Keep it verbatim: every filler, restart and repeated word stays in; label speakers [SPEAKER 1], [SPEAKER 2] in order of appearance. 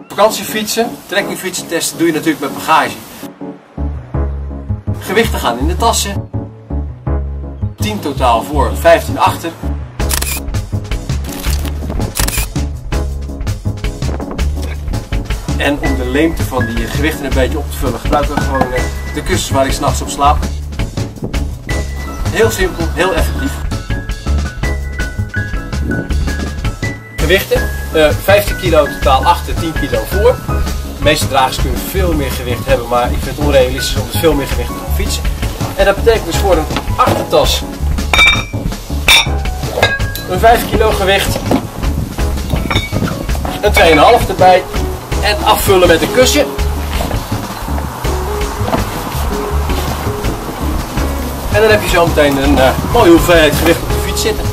[SPEAKER 1] Vakantiefietsen, trekkingfietsen testen doe je natuurlijk met bagage. Gewichten gaan in de tassen. tien totaal voor, vijftien achter. En om de leemte van die gewichten een beetje op te vullen, gebruiken we gewoon de kussens waar ik 's nachts op slaap. Heel simpel, heel effectief. Gewichten, uh, vijftien kilo totaal achter, tien kilo voor. De meeste dragers kunnen veel meer gewicht hebben, maar ik vind het onrealistisch om dus veel meer gewicht te gaan fietsen. En dat betekent dus voor een achtertas een vijf kilo gewicht, een twee komma vijf erbij en afvullen met een kussen. En dan heb je zo meteen een uh, mooie hoeveelheid gewicht op de fiets zitten.